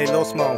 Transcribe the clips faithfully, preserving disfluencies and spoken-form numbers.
Hey, los mal.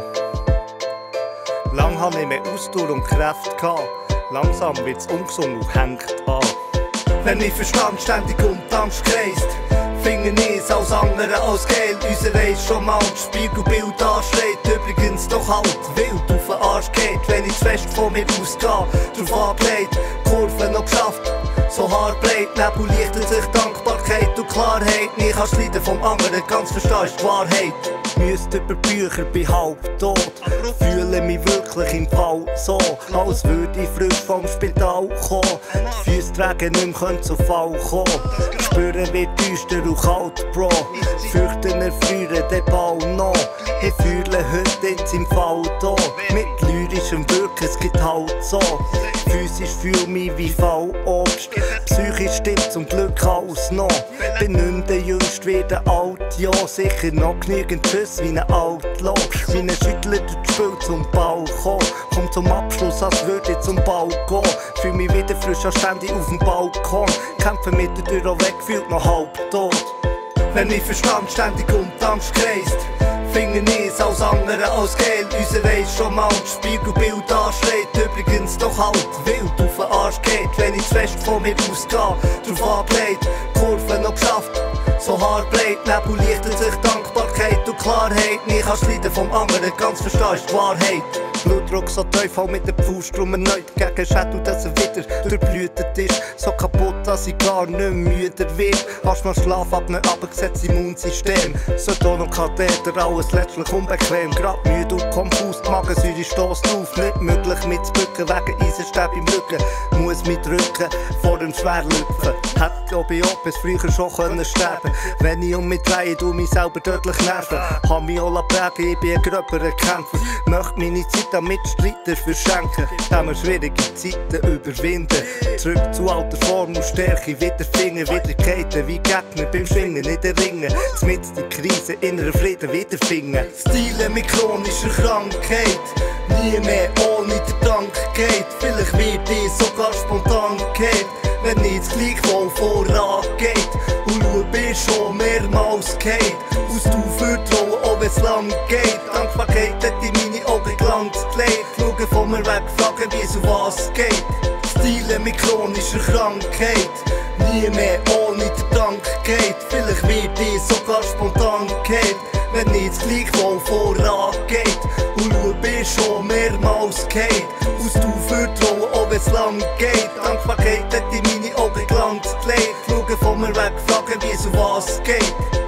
Lang habe ich mehr Ausdauer und Kräfte gehabt. Langsam wird's ungesund und hängt an. Wenn mein Verstand ständig um die Angst kreist, finde ich es als andere als Geld. Unser Reis schon mal das Spiegelbild anschreit. Übrigens doch halt wild auf den Arsch geht, wenn ich zu fest von mir ausgehe. Drauf angelegt, Kurve noch geschafft. So haarbreit, Nebel lichtet sich Dankbarkeit und Klarheit. Nie kannst leiden vom anderen, ganz verstehst die Wahrheit. Müsste über Bücher, bin halb tot. Fühle mich wirklich im Fall so, als würde ich frisch vom Spital kommen. Die Füße tragen nicht mehr, können zu Fall kommen. Spüren wie düster und kalt, Bro. Fürchten erfrieren den Ball noch. Ich fühle heute jetzt im Fall da. Mit lyrischem Wirken, es geht halt so. Physisch fühl mich wie Fallobst. Psychisch stimmt zum Glück alles noch. Bin nicht mehr der Jüngste wie der Alt, ja. Sicher noch genügend Schuss wie ein Outlaw. Meine Schüttler durch das Spiel zum Ball kommen. Komm zum Abschluss, als würde ich zum Ball gehen. Fühl mich wieder frisch als ständig auf dem Balkon. Kämpfe mit der Tür auch weg, fühlt noch halb tot. Wenn mein Verstand ständig um die Angst kreist, finde ich es als andere als Geld. Unser Reis schon mal das Spiegelbild anschreit. Übrigens doch halt wild auf den Arsch geht, wenn ich zu fest von mir ausgehe. Drauf angelegt, Kurve noch geschafft. So haarbreit, Nebel lichtet sich Dankbarkeit und Klarheit. Nie kannst leiden vom anderen, ganz verstehst die Wahrheit. Blutdruck so tief, halt mit der Faust drum erneut gegen Schädel, dass er wieder durchblütet ist. So kaputt, dass ich gar nicht müder wird. Hast mal Schlaf ab, nicht abgesetzt Immunsystem. So Ton und Katheter, alles letztlich unbequem. Grad müde und konfus, die Magensäure stößt auf. Nicht möglich mitzubücken, wegen Eisenstäbe im Rücken. Muss mich drücken, vor dem Schwerlüpfen. Hätte auch bei bis früher schon können sterben. Wenn ich um mich drehe, tu mich selber tödlich nerven. Hab mich auch prägen, ich bin ein gröberer Kämpfer. Möchte meine Zeit an Mitstreiter verschenken, dann wir schwierige Zeiten überwinden. Zurück zu alter Form und Stärke, wiederfinden, Wiederkeiten wie Gegner beim Schwingen, nicht erringen. Mit die Krise, innerer Frieden wiederfinden. Stile mit chronischer Krankheit, nie mehr ohne den Dank geht. Vielleicht wird ich sogar spontan geht, wenn nicht das Gleichwohl vorangeht. Und schau, bin schon mehrmals geht. Aus du Vertrauen, auch wenn's lang geht. Dankbarkeit hat in meine Augen Glanz gelegt. Schauen von mir weg, fragen wie es um was geht. Stile mit chronischer Krankheit, nie mehr ohne den Dank geht. Vielleicht wird ich sogar spontan geht, wenn nicht das Gleichwohl vorangeht. Und schau, bin schon mehrmals geht. Aus du Vertrauen, auch wenn's lang geht. Dankbarkeit hat in meine Augen Glanz gelegt. Schauen von mir weg, fragen wie es um was geht.